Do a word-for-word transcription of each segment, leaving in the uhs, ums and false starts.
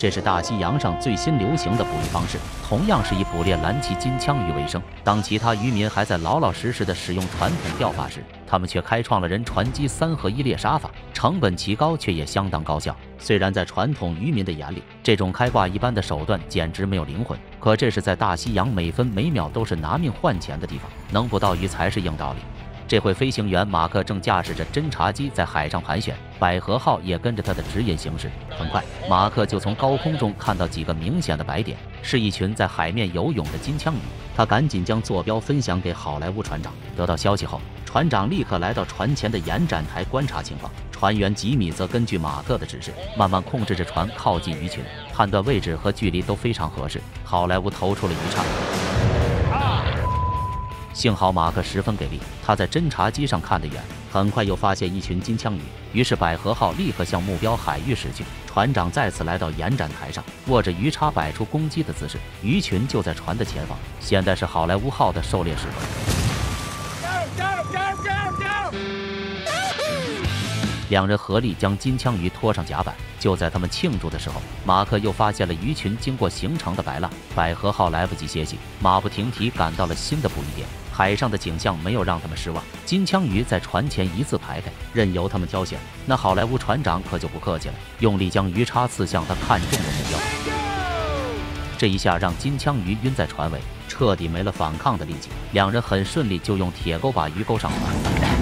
这是大西洋上最新流行的捕鱼方式，同样是以捕猎蓝鳍金枪鱼为生。当其他渔民还在老老实实的使用传统钓法时，他们却开创了人船机三合一猎杀法，成本奇高，却也相当高效。虽然在传统渔民的眼里，这种开挂一般的手段简直没有灵魂，可这是在大西洋每分每秒都是拿命换钱的地方，能捕到鱼才是硬道理。这回飞行员马克正驾驶着侦察机在海上盘旋，百合号也跟着他的指引行驶。很快，马克就从高空中看到几个明显的白点，是一群在海面游泳的金枪鱼。他赶紧将坐标分享给好莱坞船长。得到消息后，船长立刻来到船前的延展台观察情况。船员吉米则根据马克的指示，慢慢控制着船靠近鱼群，判断位置和距离都非常合适。好莱坞投出了鱼叉。幸好马克十分给力，他在侦察机上看得远，很快又发现一群金枪鱼。于是百合号立刻向目标海域驶去。船长再次来到延展台上，握着鱼叉摆出攻击的姿势。鱼群就在船的前方，现在是好莱坞号的狩猎时刻。两人合力将金枪鱼拖上甲板。就在他们庆祝的时候，马克又发现了鱼群经过形成的白浪。百合号来不及歇息，马不停蹄赶到了新的捕鱼点。海上的景象没有让他们失望，金枪鱼在船前一字排开，任由他们挑选。那好莱坞船长可就不客气了，用力将鱼叉刺向他看中的目标。这一下让金枪鱼晕在船尾，彻底没了反抗的力气。两人很顺利就用铁钩把鱼钩上船。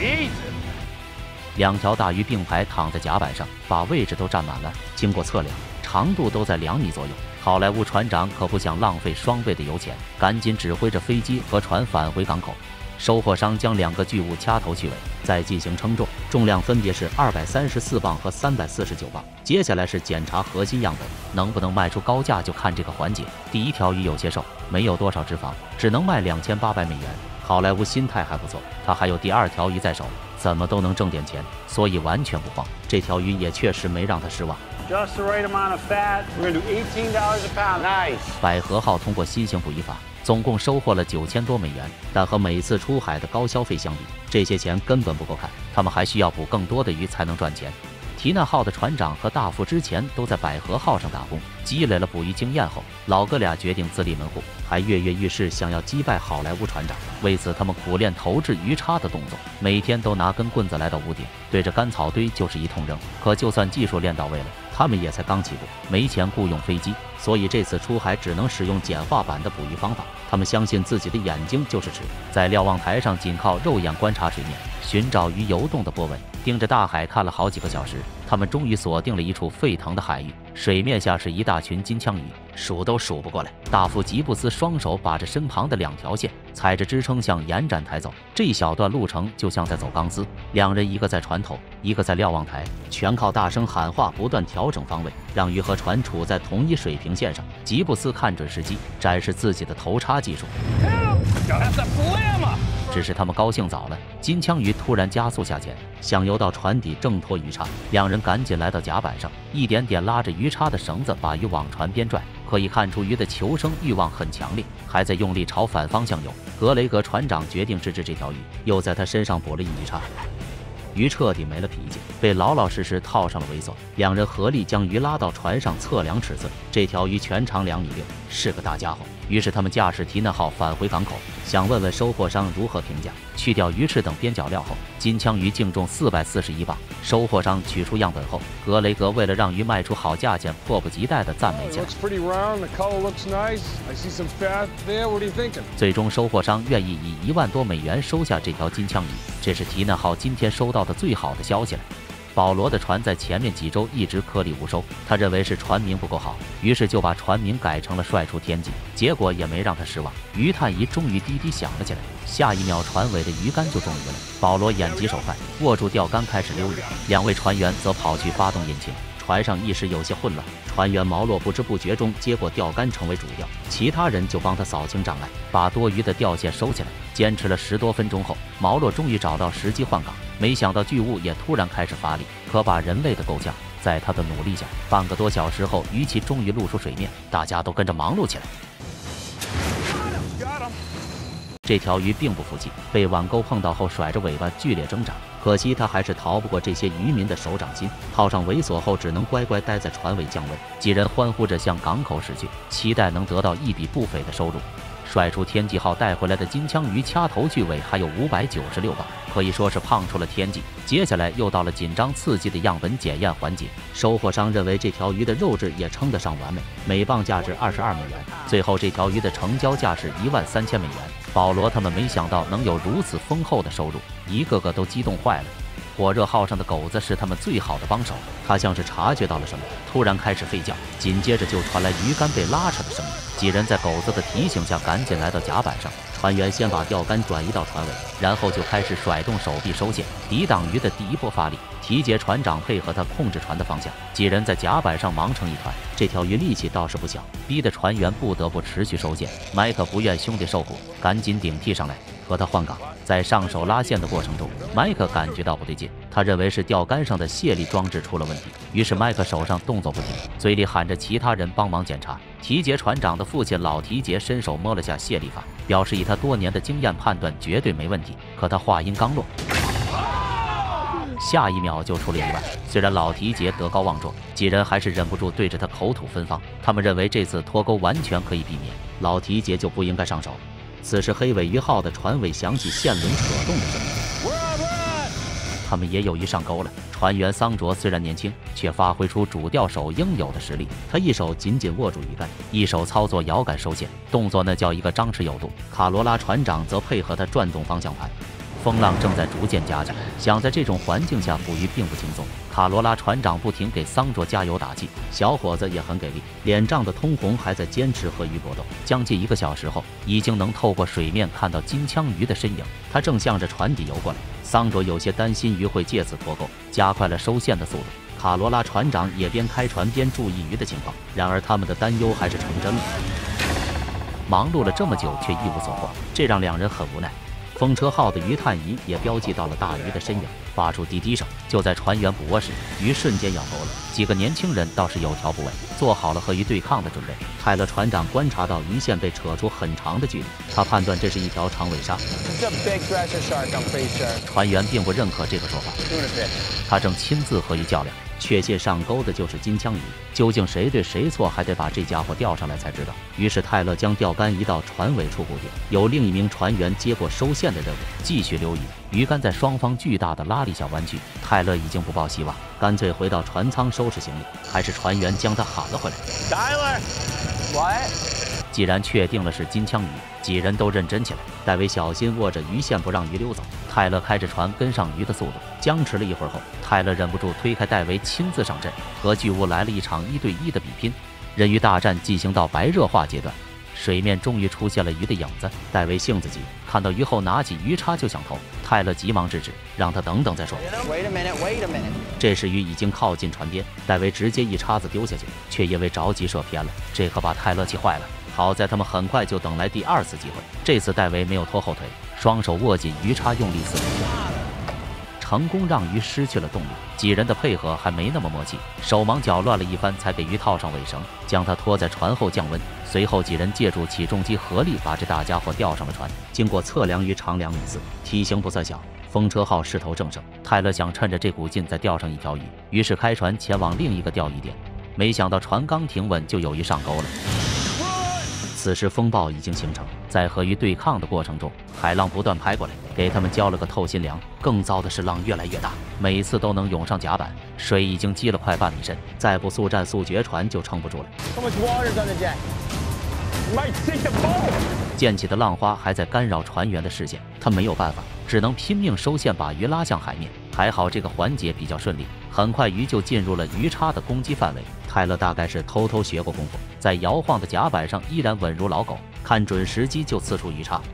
两条大鱼并排躺在甲板上，把位置都占满了。经过测量，长度都在两米左右。好莱坞船长可不想浪费双倍的油钱，赶紧指挥着飞机和船返回港口。收货商将两个巨物掐头去尾，再进行称重，重量分别是二百三十四磅和三百四十九磅。接下来是检查核心样本，能不能卖出高价就看这个环节。第一条鱼有些瘦，没有多少脂肪，只能卖两千八百美元。好莱坞心态还不错，他还有第二条鱼在手，怎么都能挣点钱，所以完全不慌。这条鱼也确实没让他失望。 Just the right amount of fat. We're gonna do eighteen dollars a pound. Nice. 百合号通过新型捕鱼法，总共收获了九千多美元，但和每次出海的高消费相比，这些钱根本不够看。他们还需要捕更多的鱼才能赚钱。缇娜号的船长和大副之前都在百合号上打工，积累了捕鱼经验后，老哥俩决定自立门户，还跃跃欲试，想要击败好莱坞船长。为此，他们苦练投掷鱼叉的动作，每天都拿根棍子来到屋顶，对着干草堆就是一通扔。可就算技术练到位了，他们也才刚起步，没钱雇佣飞机，所以这次出海只能使用简化版的捕鱼方法。他们相信自己的眼睛就是尺，在瞭望台上仅靠肉眼观察水面，寻找鱼游动的波纹。盯着大海看了好几个小时，他们终于锁定了一处沸腾的海域，水面下是一大群金枪鱼，数都数不过来。大副吉布斯双手把着身旁的两条线，踩着支撑向延展台走。这一小段路程就像在走钢丝，两人一个在船头，一个在瞭望台，全靠大声喊话不断调整方位，让鱼和船处在同一水平线上。吉布斯看准时机，展示自己的头叉技术。只是他们高兴早了，金枪鱼突然加速下潜，想游到船底挣脱鱼叉。两人赶紧来到甲板上，一点点拉着鱼叉的绳子，把鱼往船边拽。可以看出鱼的求生欲望很强烈，还在用力朝反方向游。格雷格船长决定制止这条鱼，又在他身上补了一鱼叉。鱼彻底没了脾气，被老老实实套上了猥琐。两人合力将鱼拉到船上测量尺寸，这条鱼全长两米六，是个大家伙。于是他们驾驶缇娜号返回港口，想问问收货商如何评价。去掉鱼翅等边角料后，金枪鱼净重四百四十一磅。收货商取出样本后，格雷格为了让鱼卖出好价钱，迫不及待地赞美起来。最终，收货商愿意以一万多美元收下这条金枪鱼，这是缇娜号今天收到的最好的消息了。保罗的船在前面几周一直颗粒无收，他认为是船名不够好，于是就把船名改成了帅出天际。结果也没让他失望，鱼探仪终于滴滴响了起来，下一秒船尾的鱼竿就中鱼了。保罗眼疾手快，握住钓竿开始溜鱼，两位船员则跑去发动引擎。船上一时有些混乱，船员毛洛不知不觉中接过钓竿成为主钓，其他人就帮他扫清障碍，把多余的钓线收起来。坚持了十多分钟后，毛洛终于找到时机换岗，没想到巨物也突然开始发力，可把人类的够呛。在他的努力下，半个多小时后，鱼鳍终于露出水面，大家都跟着忙碌起来。这条鱼并不服气，被碗钩碰到后甩着尾巴剧烈挣扎， 可惜他还是逃不过这些渔民的手掌心。套上猥琐后，只能乖乖待在船尾降温。几人欢呼着向港口驶去，期待能得到一笔不菲的收入。帅出天际号带回来的金枪鱼掐头去尾还有五百九十六磅，可以说是胖出了天际。接下来又到了紧张刺激的样本检验环节，收货商认为这条鱼的肉质也称得上完美，每磅价值二十二美元。最后这条鱼的成交价是一万三千美元。保罗他们没想到能有如此丰厚的收入，一个个都激动坏了。火热号上的狗子是他们最好的帮手，他像是察觉到了什么，突然开始吠叫，紧接着就传来鱼竿被拉扯的声音。几人在狗子的提醒下赶紧来到甲板上，船员先把钓竿转移到船尾，然后就开始甩动手臂收线，抵挡鱼的第一波发力。提杰船长配合他控制船的方向，几人在甲板上忙成一团。这条鱼力气倒是不小，逼得船员不得不持续收线。麦克不愿兄弟受苦，赶紧顶替上来和他换岗。在上手拉线的过程中，麦克感觉到不对劲，他认为是钓竿上的卸力装置出了问题，于是麦克手上动作不停，嘴里喊着其他人帮忙检查。提杰船长的父亲老提杰伸手摸了下卸力阀，表示以他多年的经验判断绝对没问题。可他话音刚落，下一秒就出了意外。虽然老提杰德高望重，几人还是忍不住对着他口吐芬芳。他们认为这次脱钩完全可以避免，老提杰就不应该上手。此时黑尾鱼号的船尾响起线轮扯动的声音，他们也有意上钩了。船员桑卓虽然年轻，却发挥出主钓手应有的实力。他一手紧紧握住鱼竿，一手操作摇杆收线，动作那叫一个张弛有度。卡罗拉船长则配合他转动方向盘。风浪正在逐渐加剧，想在这种环境下捕鱼并不轻松。卡罗拉船长不停给桑卓加油打气，小伙子也很给力，脸涨得通红，还在坚持和鱼搏斗。将近一个小时后，已经能透过水面看到金枪鱼的身影，他正向着船底游过来。桑卓有些担心鱼会借此脱钩，加快了收线的速度。卡罗拉船长也边开船边注意鱼的情况，然而他们的担忧还是成真了。忙碌了这么久却一无所获，这让两人很无奈。风车号的鱼探仪也标记到了大鱼的身影，发出滴滴声。就在船员捕获时，鱼瞬间咬钩了。几个年轻人倒是有条不紊，做好了和鱼对抗的准备。泰勒船长观察到鱼线被扯出很长的距离，他判断这是一条长尾鲨。船员并不认可这个说法，他正亲自和鱼较量。确切上钩的就是金枪鱼，究竟谁对谁错，还得把这家伙钓上来才知道。于是泰勒将钓竿移到船尾处固定，由另一名船员接过收线的任务，继续溜鱼。鱼竿在双方巨大的拉力下弯曲，泰勒已经不抱希望，干脆回到船舱收拾行李。还是船员将他喊了回来。Tyler，what？既然确定了是金枪鱼，几人都认真起来。戴维小心握着鱼线不让鱼溜走，泰勒开着船跟上鱼的速度。僵持了一会儿后，泰勒忍不住推开戴维，亲自上阵，和巨物来了一场一对一的比拼。人鱼大战进行到白热化阶段，水面终于出现了鱼的影子。戴维性子急，看到鱼后拿起鱼叉就想投，泰勒急忙制止，让他等等再说。 Wait a minute, wait a minute. 这时鱼已经靠近船边，戴维直接一叉子丢下去，却因为着急射偏了，这可把泰勒气坏了。好在他们很快就等来第二次机会，这次戴维没有拖后腿，双手握紧鱼叉，用力四冲，成功让鱼失去了动力。几人的配合还没那么默契，手忙脚乱了一番，才给鱼套上尾绳，将它拖在船后降温。随后几人借助起重机合力把这大家伙吊上了船。经过测量，鱼长两米四，体型不算小。风车号势头正盛，泰勒想趁着这股劲再钓上一条鱼，于是开船前往另一个钓鱼点。没想到船刚停稳，就有鱼上钩了。此时风暴已经形成，在和鱼对抗的过程中，海浪不断拍过来，给他们浇了个透心凉。更糟的是浪越来越大，每次都能涌上甲板，水已经积了快半米深，再不速战速决，船就撑不住了。溅起的浪花还在干扰船员的视线，他没有办法，只能拼命收线把鱼拉向海面。还好这个环节比较顺利，很快鱼就进入了鱼叉的攻击范围。泰勒大概是偷偷学过功夫，在摇晃的甲板上依然稳如老狗，看准时机就刺出鱼叉。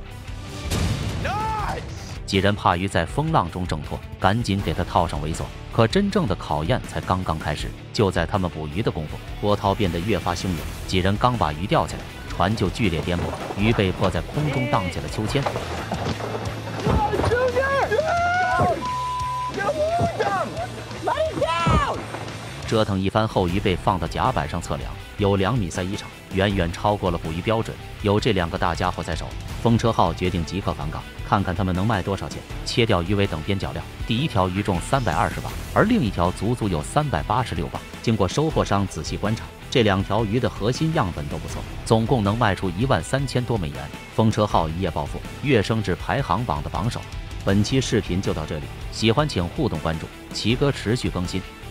几人怕鱼在风浪中挣脱，赶紧给他套上猥琐。可真正的考验才刚刚开始，就在他们捕鱼的功夫，波涛变得越发汹涌。几人刚把鱼钓起来，船就剧烈颠簸，鱼被迫在空中荡起了秋千。 折腾一番后，鱼被放到甲板上测量，有两米三一长，远远超过了捕鱼标准。有这两个大家伙在手，风车号决定即刻返港，看看他们能卖多少钱。切掉鱼尾等边角料，第一条鱼重三百二十磅，而另一条足足有三百八十六磅。经过收货商仔细观察，这两条鱼的核心样本都不错，总共能卖出一万三千多美元。风车号一夜暴富，跃升至排行榜的榜首。本期视频就到这里，喜欢请互动关注，奇哥持续更新。